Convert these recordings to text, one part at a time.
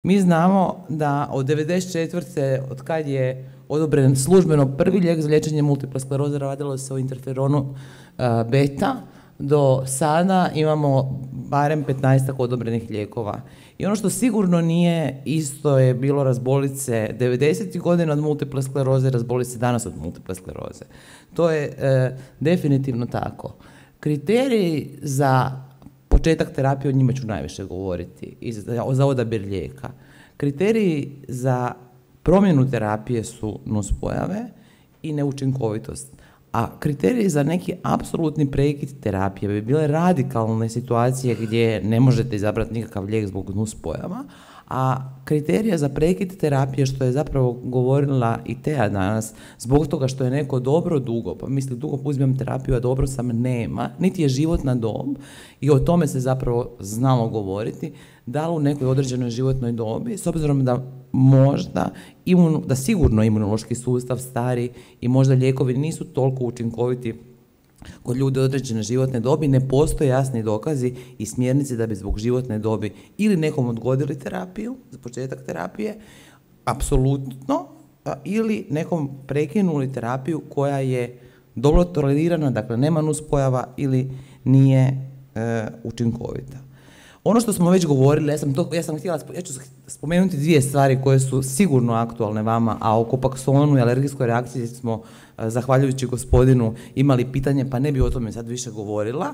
Mi znamo da od 1994. od kad je odobren službeno prvi lijek za liječenje multiple skleroze, radilo se o interferonu beta, do sada imamo barem 15 odobrenih lijekova. I ono što sigurno nije isto je bilo razbolit se 90. godina od multiple skleroze, razbolit se danas od multiple skleroze. To je definitivno tako. Kriteriji za početak terapije, o njima ću najviše govoriti, i za odabir lijeka. Kriteriji za promjenu terapije su nuspojave i neučinkovitost. A kriteriji za neki apsolutni prekid terapije bi bile radikalne situacije gdje ne možete izabrati nikakav lijek zbog nuspojava, a kriterija za prekid terapije, što je zapravo govorila i Teja danas, zbog toga što je neko dobro dugo, pa misli dugo uzmem terapiju, a dobro sam nema, niti je životna dob, i o tome se zapravo znalo govoriti, da li u nekoj određenoj životnoj dobi, s obzirom da možda, da sigurno imunološki sustav stari i možda lijekovi nisu toliko učinkoviti kod ljudi određene životne dobi, ne postoje jasni dokazi i smjernice da bi zbog životne dobi ili nekom odgodili terapiju, za početak terapije, apsolutno, ili nekom prekinuli terapiju koja je dobro tolerirana, dakle nema nuspojava ili nije učinkovita. Ono što smo već govorili, ja ću spomenuti dvije stvari koje su sigurno aktualne vama, a o Copaxonu i alergijskoj reakciji smo, zahvaljujući gospodinu, imali pitanje, pa ne bi o tome sad više govorila.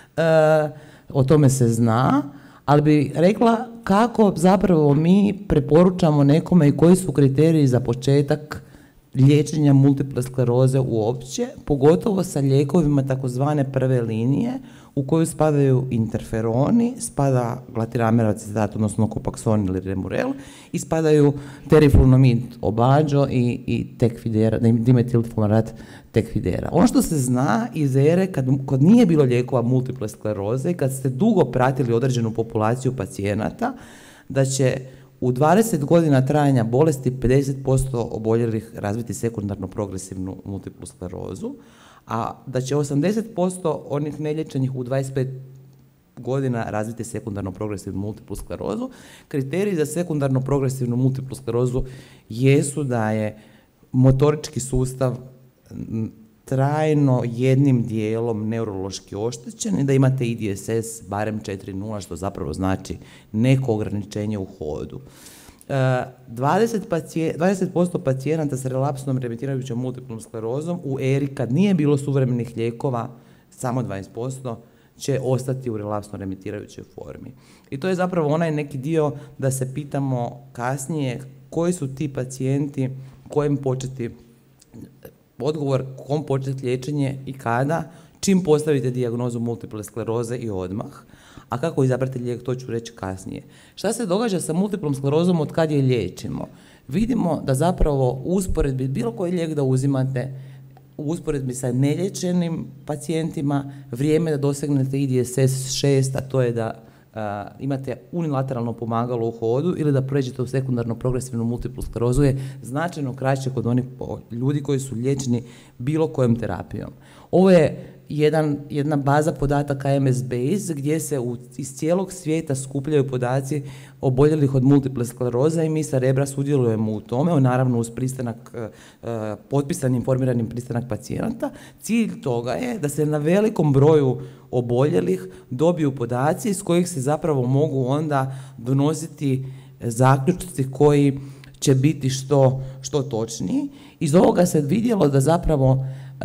O tome se zna, ali bi rekla kako zapravo mi preporučamo nekome i koji su kriteriji za početak liječenja multiple skleroze uopće, pogotovo sa lijekovima takozvane prve linije, u koju spadaju interferoni, spada glatiramer acetat, odnosno Copaxon ili Remurel, i spadaju teriflunomid Obadžo i tekfidera, dimetilfumarat tekfidera. Ono što se zna iz ere, kad nije bilo lijekova multiple skleroze i kad ste dugo pratili određenu populaciju pacijenata, da će u 20 godina trajanja bolesti 50% oboljelih razviti sekundarno progresivnu multiplu sklerozu, a da će 80% onih neliječenih u 25 godina razviti sekundarno progresivnu multiplu sklerozu. Kriteriji za sekundarno progresivnu multiplu sklerozu jesu da je motorički sustav trajno jednim dijelom neurološki oštećen i da imate IDSS barem 4.0, što zapravo znači neko ograničenje u hodu. 20% pacijenata sa relapsnom remitirajućom multiplom sklerozom u eri kad nije bilo suvremenih lijekova, samo 20%, će ostati u relapsno remitirajućoj formi. I to je zapravo onaj neki dio da se pitamo kasnije koji su ti pacijenti, kojem početi odgovor, kom početi liječenje i kada, čim postavite dijagnozu multiple skleroze i odmah, a kako izabrati lijek, to ću reći kasnije. Šta se događa sa multiplom sklerozom od kad je liječimo? Vidimo da zapravo u usporedbi bilo koji lijek da uzimate, u usporedbi sa neliječenim pacijentima, vrijeme da dosegnete IDSS 6, a to je da imate unilateralno pomagalo u hodu ili da pređete u sekundarno progresivnu multiplu sklerozu, je značajno kraće kod onih ljudi koji su liječeni bilo kojom terapijom. Ovo je jedna baza podataka MS Base gdje se iz cijelog svijeta skupljaju podaci oboljelih od multiple skleroze i mi sa Rebra sudjelujemo u tome, naravno uz pristanak, potpisan informirani pristanak pacijenata. Cilj toga je da se na velikom broju oboljelih dobiju podaci iz kojih se zapravo mogu onda donositi zaključci koji će biti što točniji. Iz ovoga se vidjelo da zapravo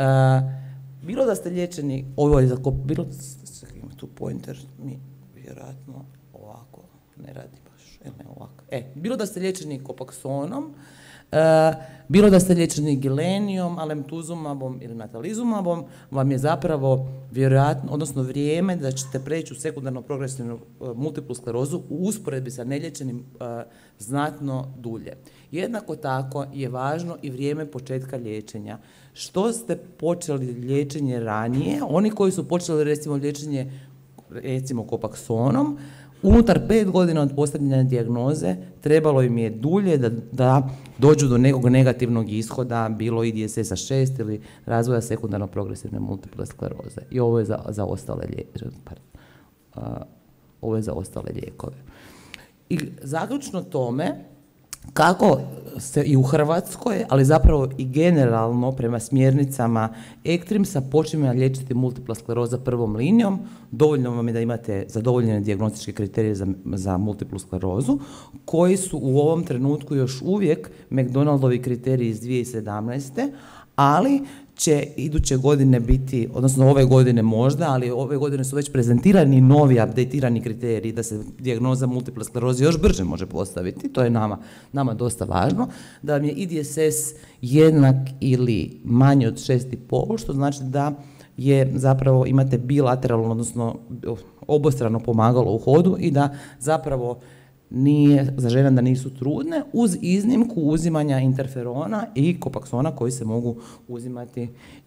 bilo da ste liječeni, ovo je za bilo, ima tu pointer, mi vjerojatno ovako ne radi baš, ne ovako. Bilo da ste liječeni Copaxonom, bilo da ste liječeni Gilenijom, alemtuzumabom ili natalizumabom, vam je zapravo vjerojatno, odnosno vrijeme da ćete preći u sekundarno progresivnu multiplu sklerozu u usporedbi sa neliječenim znatno dulje. Jednako tako je važno i vrijeme početka liječenja. Što ste počeli liječenje ranije, oni koji su počeli recimo liječenje Copaxonom, unutar 5 godina od postavljanja dijagnoze trebalo im je dulje da dođu do nekog negativnog ishoda, bilo IDSS-a 6 ili razvoja sekundarno progresivne multiple skleroze. I ovo je za ostale lijekove. I zaključno tome, kako se i u Hrvatskoj, ali zapravo i generalno prema smjernicama ECTRIMS-a počinje liječiti multipla skleroza prvom linijom, dovoljno vam je da imate zadovoljene dijagnostičke kriterije za multiplu sklerozu, koji su u ovom trenutku još uvijek McDonaldovi kriteriji iz 2017. ali će iduće godine biti, odnosno ove godine možda, ali ove godine su već prezentirani novi, updatirani kriteriji da se dijagnoza multiple skleroze još brže može postaviti, to je nama dosta važno, da vam je IDSS jednak ili manji od 6,5, što znači da je zapravo imate bilateralno, odnosno obostrano pomagalo u hodu i da zapravo nije za žene da nisu trudne, uz iznimku uzimanja interferona i kopaksona koji se mogu uzimati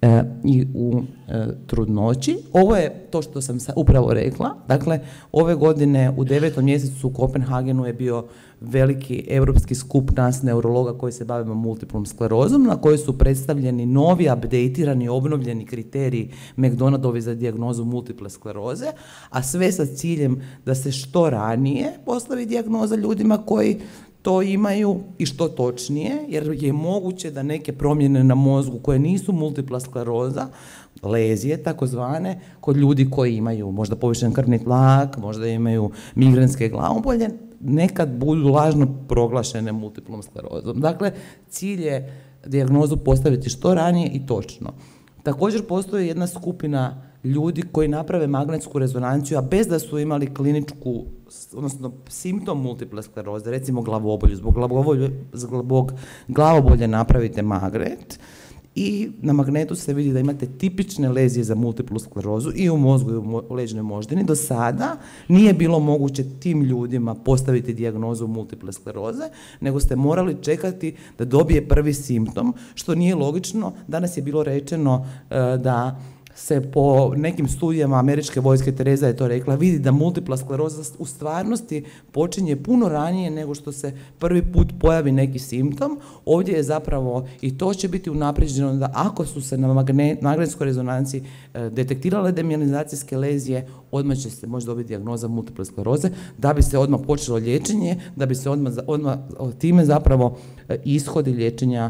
i u trudnoći. Ovo je to što sam upravo rekla. Dakle, ove godine u 9. mjesecu u Kopenhagenu je bio veliki europski skup nas neurologa koji se bavimo multiplom sklerozom, na kojoj su predstavljeni novi, updatirani, obnovljeni kriteriji McDonaldovi za dijagnozu multiple skleroze, a sve sa ciljem da se što ranije postavi dijagnoza ljudima koji to imaju i što točnije, jer je moguće da neke promjene na mozgu koje nisu multipla skleroza, lezije takozvane, kod ljudi koji imaju možda povišen krvni tlak, možda imaju migrenske glavobolje, nekad budu lažno proglašene multiplom sklerozom. Dakle, cilj je dijagnozu postaviti što ranije i točno. Također postoji jedna skupina ljudi koji naprave magnetsku rezonanciju, a bez da su imali kliničku, odnosno simptom multiple skleroze, recimo glavobolju. Zbog glavobolje napravite magnet i na magnetu se vidi da imate tipične lezije za multiplu sklerozu i u mozgu i u leđnoj moždini. Do sada nije bilo moguće tim ljudima postaviti dijagnozu multiple skleroze, nego ste morali čekati da dobije prvi simptom, što nije logično. Danas je bilo rečeno da se po nekim studijama američke vojske, Tereza je to rekla, vidi da multipla skleroza u stvarnosti počinje puno ranije nego što se prvi put pojavi neki simptom. Ovdje je zapravo, i to će biti unaprijeđeno, da ako su se na magnetskoj rezonanci detektirale demijelizacijske lezije, odmah će se moći dobiti dijagnoza multiple skleroze, da bi se odmah počelo liječenje, da bi se odmah time zapravo ishodi liječenja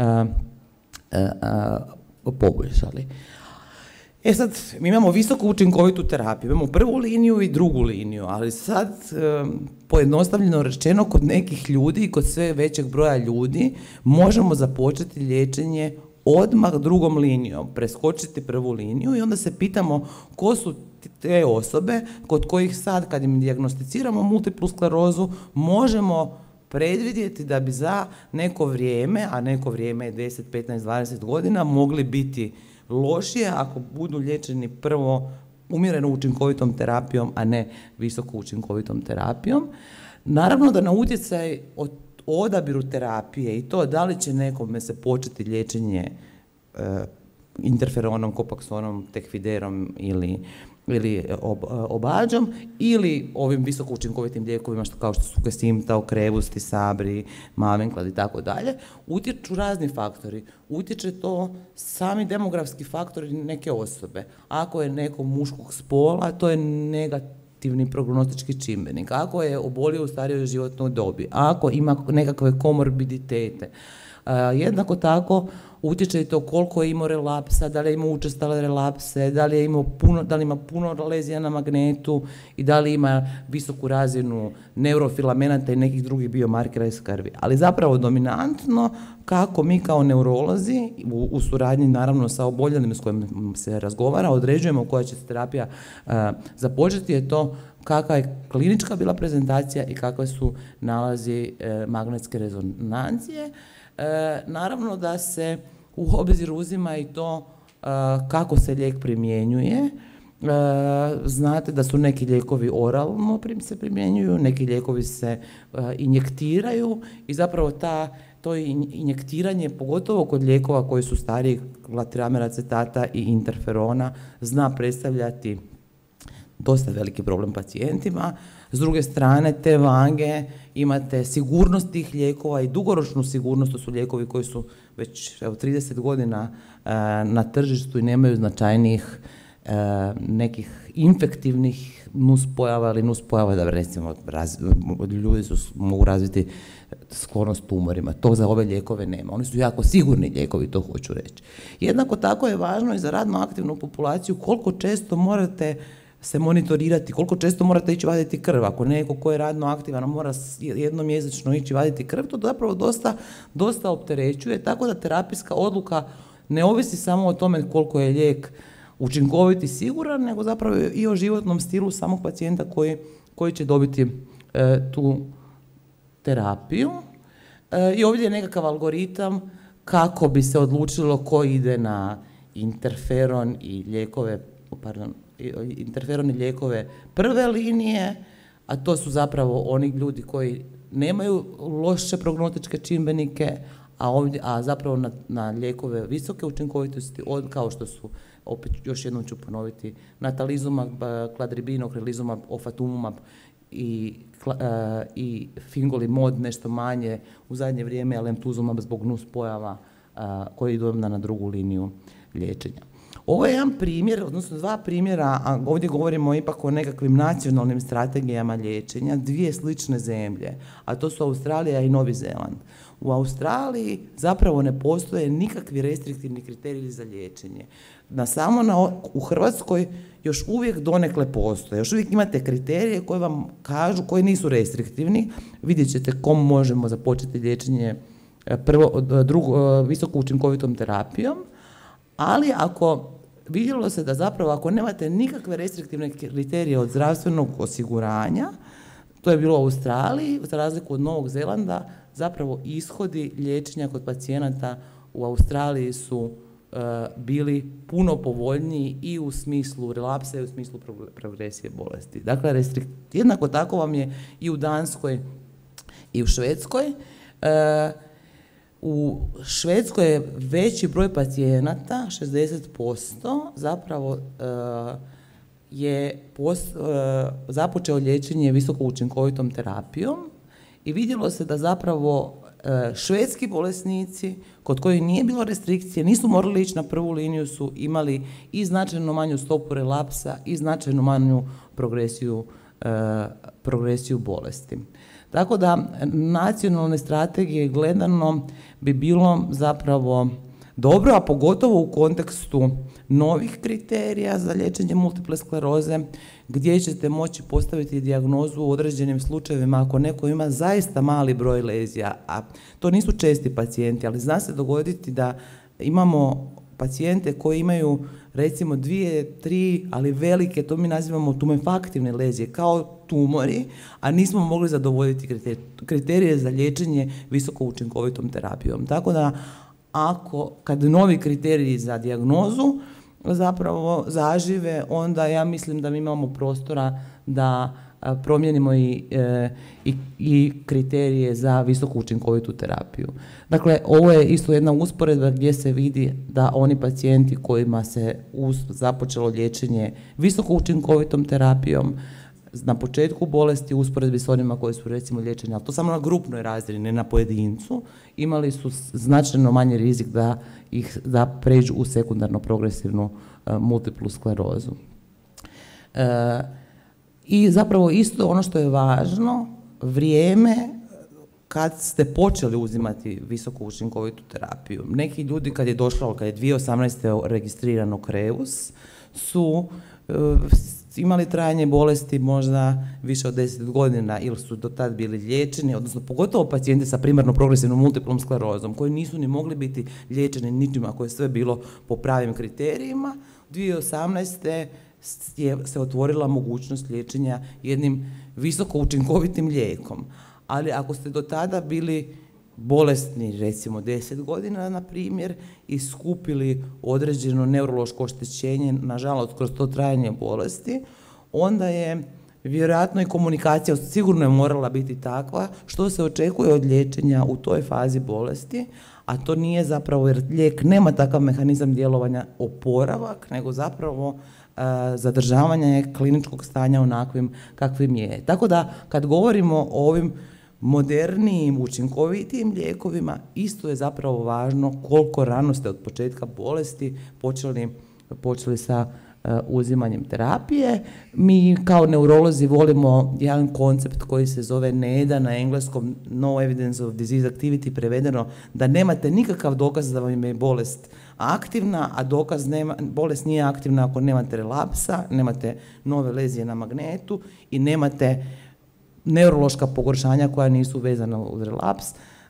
poboljšali. Sad, mi imamo visoko učinkovitu terapiju, imamo prvu liniju i drugu liniju, ali sad, pojednostavljeno rečeno, kod nekih ljudi i kod sve većeg broja ljudi možemo započeti liječenje odmah drugom linijom, preskočiti prvu liniju i onda se pitamo ko su te osobe kod kojih sad, kad im dijagnosticiramo multiplu sklerozu, možemo predvidjeti da bi za neko vrijeme, a neko vrijeme je 10, 15, 20 godina, mogli biti lošije ako budu liječeni prvo umjereno učinkovitom terapijom, a ne visoko učinkovitom terapijom. Naravno da na utjecaj o odabiru terapije i to da li će nekome se početi liječenje interferonom, kopaksonom, tekfiderom ili obađom ili ovim visoko učinkovitim lijekovima kao što su Kesimpta, Ocrevus, Tysabri, Mavenclad i tako dalje, utječu razni faktori. Utječe to sami demografski faktori neke osobe. Ako je neko muškog spola, to je negativni prognostički čimbenik. Ako je obolio u starijoj životnoj dobi, ako ima nekakve komorbiditete, jednako tako utječe i to koliko je imao relapsa, da li je imao učestale relapse, da li ima puno lezija na magnetu i da li ima visoku razinu neurofilamenata i nekih drugih biomarkera iz krvi. Ali zapravo dominantno kako mi kao neurolozi u suradnji naravno sa oboljelim s kojim se razgovara, određujemo koja će se terapija započeti, je to kakva je klinička bila prezentacija i kakve su nalazi magnetske rezonancije. Naravno da se u obzir uzima i to kako se lijek primjenjuje. Znate da su neki lijekovi oralno se primjenjuju, neki lijekovi se injektiraju i zapravo to injektiranje, pogotovo kod lijekova koji su stariji, glatiramel acetata i interferona, zna predstavljati dosta veliki problem pacijentima. S druge strane, te vange, imate sigurnost tih lijekova i dugoročnu sigurnost, to su lijekovi koji su već 30 godina na tržištu i nemaju značajnijih nekih infektivnih nuspojava ili nuspojava, da recimo ljudi mogu razviti sklonost tumorima. To za ove lijekove nema. Oni su jako sigurni lijekovi, to hoću reći. Jednako tako je važno i za radno aktivnu populaciju koliko često morate se monitorirati, koliko često morate ići vaditi krv. Ako neko ko je radno aktivan mora jednom mjesečno ići vaditi krv, to zapravo dosta opterećuje, tako da terapijska odluka ne ovisi samo o tome koliko je lijek učinkovit i siguran, nego zapravo i o životnom stilu samog pacijenta koji će dobiti tu terapiju. I ovdje je nekakav algoritam kako bi se odlučilo ko ide na interferon i lijekove prve linije, a to su zapravo oni ljudi koji nemaju loše prognostičke čimbenike, a zapravo na lijekove visoke učinkovitosti, kao što su, opet još jednom ću ponoviti, natalizumab, kladribin, okrelizumab, ofatumumab i fingolimod nešto manje, u zadnje vrijeme alemtuzumab zbog nuspojava koji idu na drugu liniju liječenja. Ovo je jedan primjer, odnosno dva primjera, a ovdje govorimo ipak o nekakvim nacionalnim strategijama liječenja, dvije slične zemlje, a to su Australija i Novi Zeland. U Australiji zapravo ne postoje nikakvi restriktivni kriteriji za liječenje. U Hrvatskoj još uvijek donekle postoje, još uvijek imate kriterije koje vam kažu, koji nisu restriktivni. Vidjet ćete kom možemo započeti liječenje visoko učinkovitom terapijom, ali vidjelo se da zapravo ako nemate nikakve restriktivne kriterije od zdravstvenog osiguranja, to je bilo u Australiji, za razliku od Novog Zelanda, zapravo ishodi liječenja kod pacijenata u Australiji su bili puno povoljniji i u smislu relapsa i u smislu progresije bolesti. Dakle, jednako tako vam je i u Danskoj i u Švedskoj. U Švedskoj je veći broj pacijenata, 60%, zapravo je započeo liječenje visoko učinkovitom terapijom i vidjelo se da zapravo švedski bolesnici kod kojih nije bilo restrikcije, nisu morali ići na prvu liniju, su imali i značajno manju stopu relapsa i značajno manju progresiju bolesti. Tako da nacionalne strategije gledano bi bilo zapravo dobro, a pogotovo u kontekstu novih kriterija za liječenje multiple skleroze, gdje ćete moći postaviti dijagnozu u određenim slučajevima ako neko ima zaista mali broj lezija, a to nisu česti pacijenti, ali zna se dogoditi da imamo pacijente koji imaju recimo 2, 3, ali velike, to mi nazivamo tumefaktivne lezije, kao tumori, a nismo mogli zadovoljiti kriterije za liječenje visoko učinkovitom terapijom. Tako da kad novi kriteriji za dijagnozu zapravo zažive, onda ja mislim da mi imamo prostora da promijenimo i kriterije za visoko učinkovitu terapiju. Dakle, ovo je isto jedna usporedba gdje se vidi da oni pacijenti kojima se započelo liječenje visoko učinkovitom terapijom na početku bolesti u usporedbi s onima koji su recimo liječeni, ali to samo na grupnoj razini, ne na pojedincu, imali su značajno manji rizik da pređu u sekundarno progresivnu multiplu sklerozu. I zapravo isto ono što je važno, vrijeme kad ste počeli uzimati visoko učinkovitu terapiju. Neki ljudi kad je 2018. registrirano Kreus, su imali trajanje bolesti možda više od 10 godina ili su do tad bili liječeni, odnosno pogotovo pacijenti sa primarno progresivnom multiplom sklerozom koji nisu ni mogli biti liječeni ničim ako je sve bilo po pravim kriterijima. 2018. se otvorila mogućnost liječenja jednim visoko učinkovitim lijekom. Ali ako ste do tada bili bolesni, recimo 10 godina, na primjer, i skupili određeno neurološko oštećenje, nažalost, kroz to trajanje bolesti, onda je vjerojatno i komunikacija sigurno je morala biti takva što se očekuje od liječenja u toj fazi bolesti, a to nije zapravo, jer lijek nema takav mehanizam djelovanja oporavak, nego zapravo zadržavanje kliničkog stanja onakvim kakvim je. Tako da, kad govorimo o ovim modernijim, učinkovitijim lijekovima, isto je zapravo važno koliko rano ste od početka bolesti počeli sa uzimanjem terapije. Mi kao neurolozi volimo jedan koncept koji se zove NEDA, na engleskom No Evidence of Disease Activity, prevedeno da nemate nikakav dokaz da vam je bolest aktivna, a bolest nije aktivna ako nemate relapsa, nemate nove lezije na magnetu i nemate neurološka pogoršanja koja nisu vezana uz relaps.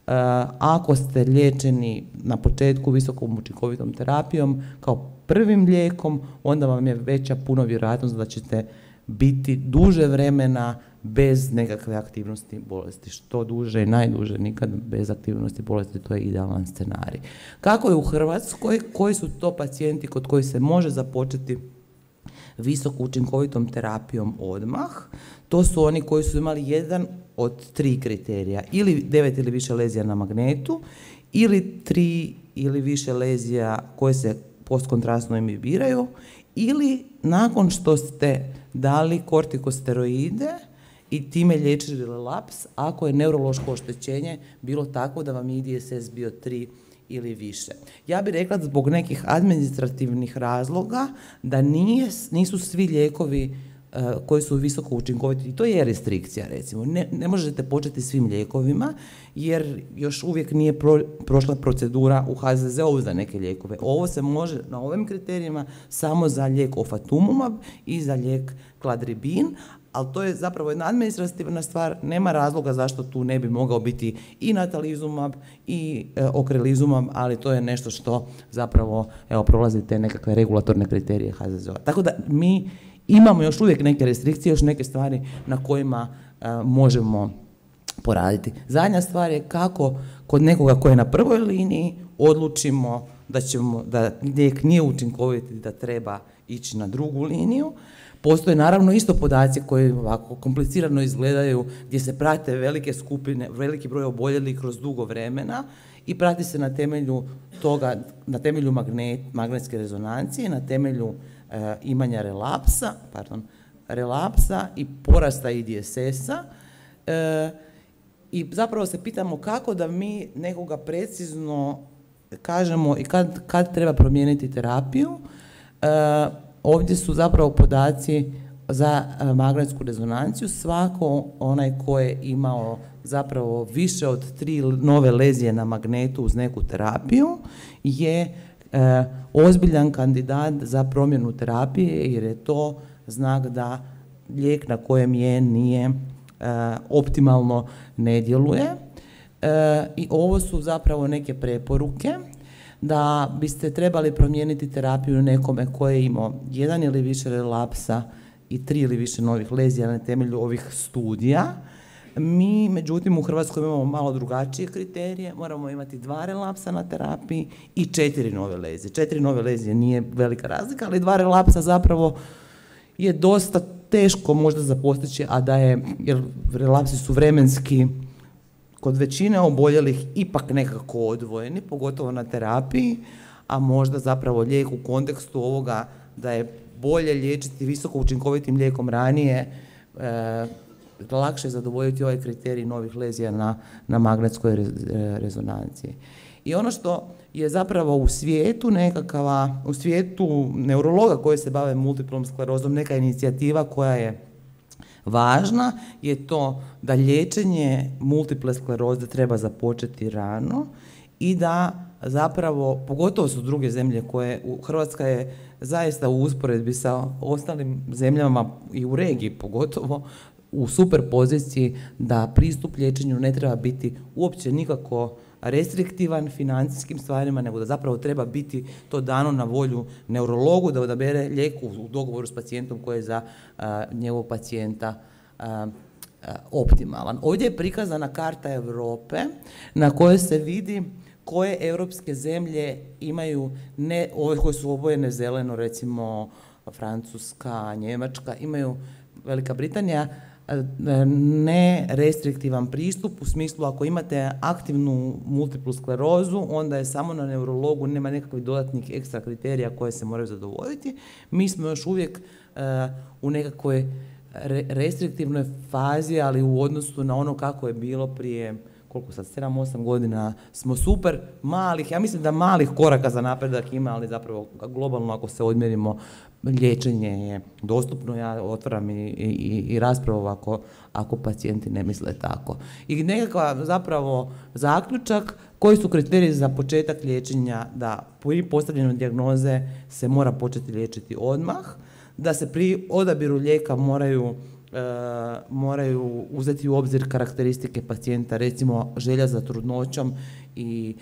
Ako ste liječeni na početku visokom učinkovitom terapijom kao prvim lijekom, onda vam je veća puno vjerojatnost da ćete biti duže vremena bez nekakve aktivnosti bolesti. Što duže i najduže, nikad bez aktivnosti bolesti, to je idealan scenarij. Kako je u Hrvatskoj? Koji su to pacijenti kod kojih se može započeti visoko učinkovitom terapijom odmah? To su oni koji su imali jedan od 3 kriterija, ili 9 ili više lezija na magnetu, ili 3 ili više lezija koje se postkontrastno inhibiraju, ili nakon što ste dali kortikosteroide i time liječili relaps, ako je neurološko oštećenje bilo tako da vam je IDSS bio 3 ili više. Ja bih rekla zbog nekih administrativnih razloga da nisu svi lijekovi koji su visoko učinkoviti, i to je restrikcija recimo. Ne možete početi svim lijekovima jer još uvijek nije prošla procedura u HZZO-u za neke lijekove. Ovo se može na ovim kriterijima samo za lijek ofatumumab i za lijek kladribin, ali to je zapravo jedna administrativna stvar, nema razloga zašto tu ne bi mogao biti i natalizumab i okrelizumab, ali to je nešto što zapravo prolazi te nekakve regulatorne kriterije HZZO-a. Tako da mi imamo još uvijek neke restrikcije, još neke stvari na kojima možemo poraditi. Zadnja stvar je kako kod nekoga koji je na prvoj liniji odlučimo da lijek nije učinkovit i da treba ići na drugu liniju. Postoje naravno isto podaci koji ovako komplicirano izgledaju, gdje se prate velike skupine, veliki broj oboljelih kroz dugo vremena i prati se na temelju toga, na temelju magnetske rezonancije, na temelju imanja relapsa i porasta IDSS-a. I zapravo se pitamo kako da mi nekoga precizno kažemo i kad treba promijeniti terapiju. Ovdje su zapravo podaci za magnetsku rezonanciju. Svako onaj ko je imao zapravo više od 3 nove lezije na magnetu uz neku terapiju je ozbiljan kandidat za promjenu terapije, jer je to znak da lijek na kojem je nije optimalno ne djeluje. I ovo su zapravo neke preporuke da biste trebali promijeniti terapiju nekome koji je imao 1 ili više relapsa i 3 ili više novih lezija na temelju ovih studija. Mi, međutim, u Hrvatskoj imamo malo drugačije kriterije, moramo imati 2 relapsa na terapiji i 4 nove lezije. 4 nove lezije nije velika razlika, ali 2 relapsa zapravo je dosta teško možda za postići, jer relapsi su vremenski kod većine oboljelih ipak nekako odvojeni, pogotovo na terapiji, a možda zapravo lijek u kontekstu ovoga da je bolje liječiti visoko učinkovitim lijekom ranije, lakše zadovoljiti ovaj kriterij novih lezija na magnetskoj rezonanciji. I ono što je zapravo u svijetu u svijetu neurologa koji se bave multiplom sklerozom, neka inicijativa koja je važna je to da liječenje multiple skleroze treba započeti rano i da zapravo, pogotovo su druge zemlje Hrvatska je zaista u usporedbi sa ostalim zemljama i u regiji pogotovo u super poziciji da pristup liječenju ne treba biti uopće nikako restriktivan financijskim stvarima, nego da zapravo treba biti to dano na volju neurologu da odabere lijek u dogovoru s pacijentom koji je za njegovog pacijenta optimalan. Ovdje je prikazana karta Europe na kojoj se vidi koje europske zemlje imaju, ove koje su obojene zeleno, recimo Francuska, Njemačka, imaju Velika Britanija, nerestriktivan pristup, u smislu ako imate aktivnu multiplu sklerozu, onda je samo na neurologu, nema nekakvih dodatnih ekstra kriterija koje se moraju zadovoljiti. Mi smo još uvijek u nekakvoj restriktivnoj fazi, ali u odnosu na ono kako je bilo prije, 7-8 godina, smo super malih, ja mislim da malih koraka za napredak ima, ali zapravo globalno ako se odmjerimo, liječenje je dostupno, ja otvaram i raspravu ako pacijenti ne misle tako. I nekakav zapravo zaključak, koji su kriteriji za početak liječenja, da pri postavljanju dijagnoze se mora početi liječiti odmah, da se pri odabiru lijeka moraju uzeti u obzir karakteristike pacijenta, recimo želja za trudnoćom i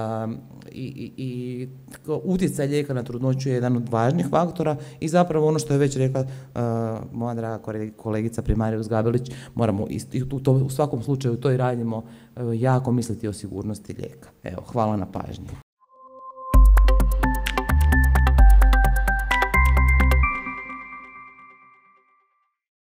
utjecaj lijeka na trudnoću je jedan od važnih faktora i zapravo ono što je već rekla moja draga kolegica primarija Gabelić, moramo u svakom slučaju to i radimo, jako misliti o sigurnosti lijeka. Evo, hvala na pažnji.